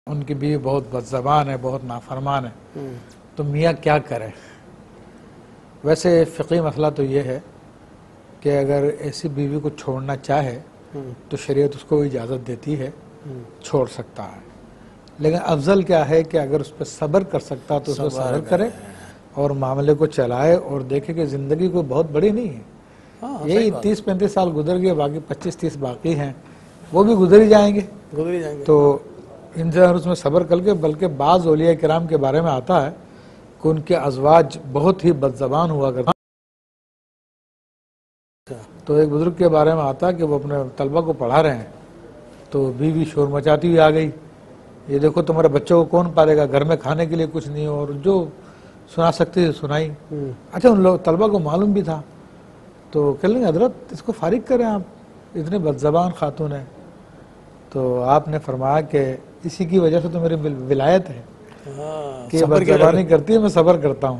ان کی بیوی بہت بدزبان ہے، بہت نافرمان ہے، تو میاں کیا کرے؟ ویسے فقہی مسئلہ تو یہ ہے کہ اگر ایسی بیوی کو چھوڑنا چاہے تو شریعت اس کو اجازت دیتی ہے، چھوڑ سکتا ہے، لیکن افضل کیا ہے کہ اگر اس پہ صبر کر سکتا تو اس پہ صبر کرے اور معاملے کو چلائے اور دیکھے کہ زندگی کوئی بہت بڑی نہیں ہے، یہی 30-35 سال گزر گئے، باقی 25-30 باقی ہیں، وہ بھی گزر ہی جائیں گے، تو ان سے اس میں صبر کر کے، بلکہ بعض اولیاء کرام کے بارے میں آتا ہے کہ ان کے ازواج بہت ہی بدزبان ہوا کرتے، تو ایک بزرگ کے بارے میں آتا ہے کہ وہ اپنے طلبہ کو پڑھا رہے ہیں تو بیوی شور مچاتی ہوئی آ گئی، یہ دیکھو تمہارے بچوں کو کون پالے گا، گھر میں کھانے کے لیے کچھ نہیں، اور جو سنا سکتی تھی سنائی۔ اچھا ان لوگ طلبہ کو معلوم بھی تھا، تو کہنے لگے حضرت اس کو فارغ کریں، آپ اتنے بدزبان خاتون ہیں، تو آپ نے فرمایا کہ اسی کی وجہ سے تو میری ولایت ہے کہ یہ بدزبانی کرتی ہے، میں صبر کرتا ہوں۔